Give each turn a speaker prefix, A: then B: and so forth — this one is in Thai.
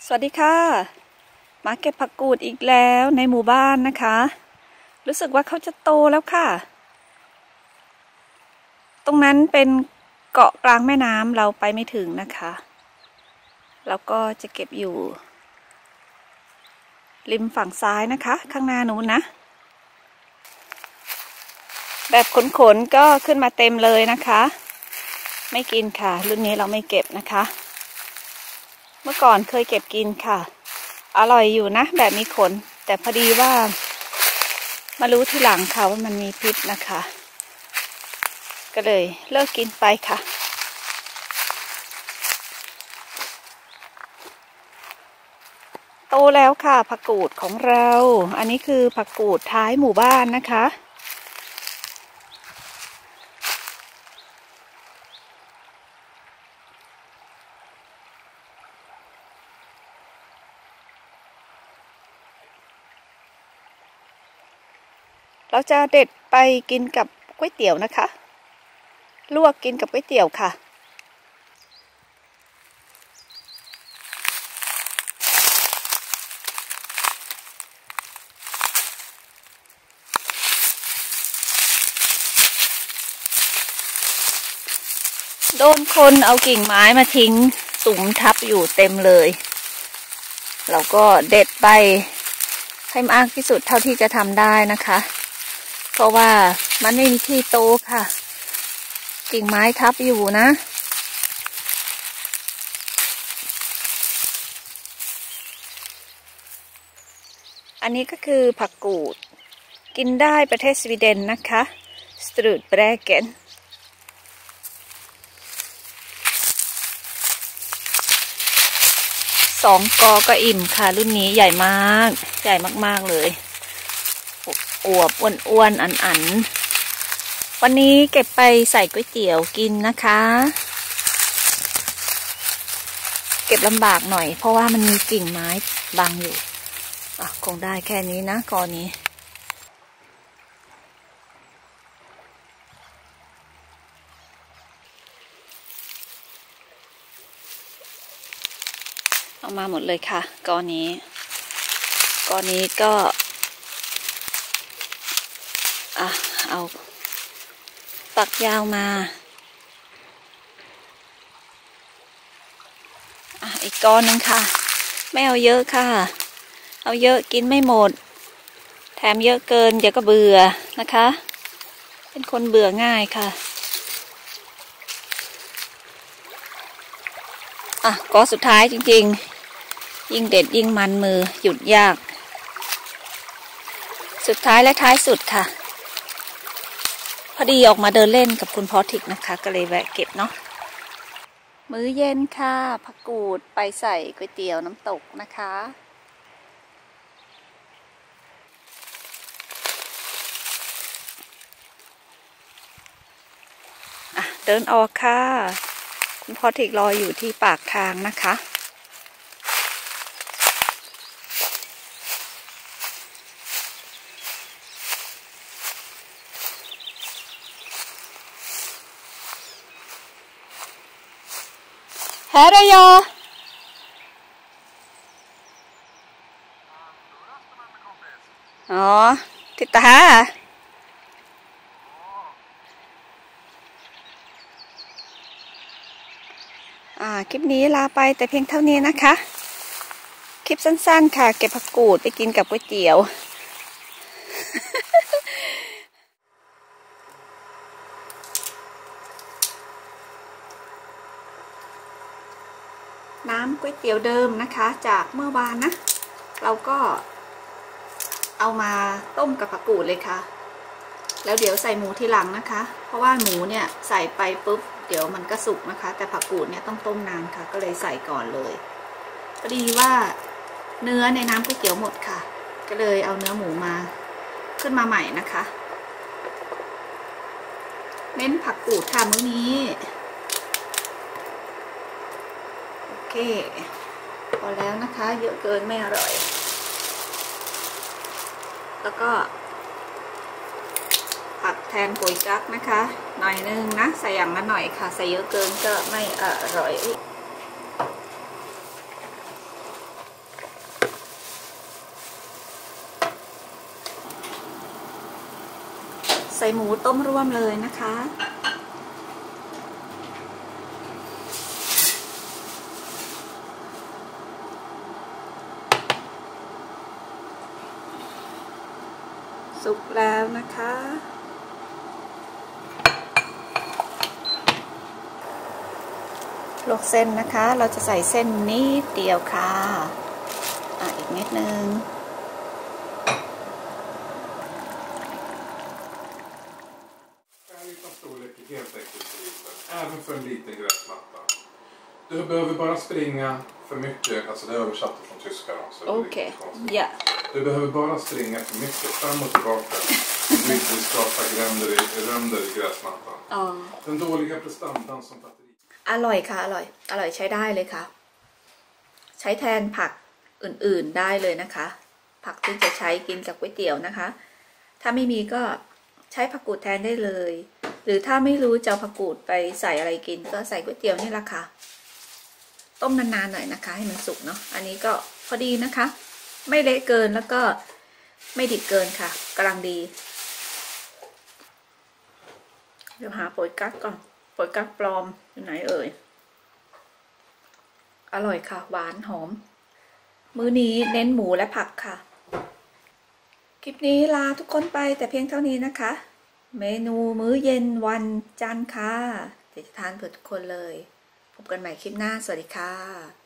A: สวัสดีค่ะมาเก็บผักกูดอีกแล้วในหมู่บ้านนะคะรู้สึกว่าเขาจะโตแล้วค่ะตรงนั้นเป็นเกาะกลางแม่น้ำเราไปไม่ถึงนะคะแล้วก็จะเก็บอยู่ริมฝั่งซ้ายนะคะข้างหน้านู้นนะแบบขนๆก็ขึ้นมาเต็มเลยนะคะไม่กินค่ะรุ่นนี้เราไม่เก็บนะคะเมื่อก่อนเคยเก็บกินค่ะอร่อยอยู่นะแบบมีขนแต่พอดีว่ามารู้ทีหลังค่ะว่ามันมีพิษนะคะก็เลยเลิกกินไปค่ะโตแล้วค่ะผักกูดของเราอันนี้คือผักกูดท้ายหมู่บ้านนะคะเราจะเด็ดไปกินกับก๋วยเตี๋ยวนะคะลวกกินกับก๋วยเตี๋ยวค่ะโดนคนเอากิ่งไม้มาทิ้งสุมทับอยู่เต็มเลยเราก็เด็ดไปให้มากที่สุดเท่าที่จะทำได้นะคะเพราะว่ามันไม่มีที่โตค่ะกิ่งไม้ทับอยู่นะอันนี้ก็คือผักกูดกินได้ประเทศสวีเดนนะคะสตรูดแบรเกน2 กอก็อิ่มค่ะรุ่นนี้ใหญ่มากใหญ่มากๆเลยอวบอ้วนๆอันวันนี้เก็บไปใส่ก๋วยเตี๋ยวกินนะคะเก็บลำบากหน่อยเพราะว่ามันมีกิ่งไม้บังอยู่คงได้แค่นี้นะกอนี้เอามาหมดเลยค่ะกอนี้ก็เอาปักยาวมาอีกกอนึงค่ะไม่เอาเยอะค่ะเอาเยอะกินไม่หมดแถมเยอะเกินเดี๋ยวก็เบื่อนะคะเป็นคนเบื่อง่ายค่ะกอสุดท้ายจริงๆยิ่งเด็ดยิ่งมันมือหยุดยากสุดท้ายและท้ายสุดค่ะพอดีออกมาเดินเล่นกับคุณพอทิกนะคะก็เลยแวะเก็บเนาะมื้อเย็นค่ะผักกูดไปใส่ก๋วยเตี๋ยวน้ำตกนะคะเดินออกค่ะคุณพอทิกรออยู่ที่ปากทางนะคะHär är jag. Ja, titta här.คลิปนี้ลาไปแต่เพียงเท่านี้นะคะคลิปสั้นๆค่ะเก็บผักกูดไปกินกับก๋วยเตี๋ยวน้ำก๋วยเตี๋ยวเดิมนะคะจากเมื่อวานนะเราก็เอามาต้มกับผักกูดเลยค่ะแล้วเดี๋ยวใส่หมูทีหลังนะคะเพราะว่าหมูเนี่ยใส่ไปปุ๊บเดี๋ยวมันก็สุกนะคะแต่ผักกูดเนี่ยต้องต้มนานค่ะก็เลยใส่ก่อนเลยพอดีว่าเนื้อในน้ำก๋วยเตี๋ยวหมดค่ะก็เลยเอาเนื้อหมูมาขึ้นมาใหม่นะคะเน้นผักกูดค่ะมื้อนี้โอเคพอแล้วนะคะเยอะเกินไม่อร่อยแล้วก็ผักแทนก๋วยจั๊กนะคะหน่อยนึงนะใส่อย่างละหน่อยค่ะใส่เยอะเกินก็ไม่อร่อยส่หมูต้มร่วมเลยนะคะสุกแล้วนะคะลวกเส้นนะคะเราจะใส่เส้นนิดเดียวค่ะอีกนิดนึง
B: Även för en liten gräsmatta. Du behöver bara springa för mycket, alltså det är översatt från tyska då, så
A: Okej, ja.
B: Du behöver bara springa för mycket fram och tillbaka. Du vill skapa ränder i gräsmattan. Den dåliga prestandan som batteri.
A: อร่อยค่ะอร่อยใช้ได้เลยค่ะใช้แทนผักอื่นๆได้เลยนะคะผักที่จะใช้กินกับก๋วยเตี๋ยวนะคะถ้าไม่มีก็ใช้ผักกูดแทนได้เลยหรือถ้าไม่รู้จะเอาผักกูดไปใส่อะไรกินก็ใส่ก๋วยเตี๋ยวนี่แหละค่ะต้มนานๆหน่อยนะคะให้มันสุกเนาะอันนี้ก็พอดีนะคะไม่เละเกินแล้วก็ไม่ดิบเกินค่ะกำลังดีเดี๋ยวหาโป๋ยกั๊กก่อนโป๋ยกั๊กปลอมอยู่ไหนเอ่ยอร่อยค่ะหวานหอมมื้อนี้เน้นหมูและผักค่ะคลิปนี้ลาทุกคนไปแต่เพียงเท่านี้นะคะเมนูมื้อเย็นวันจันทร์ค่ะเดี๋ยวจะทานเผื่อทุกคนเลยพบกันใหม่คลิปหน้าสวัสดีค่ะ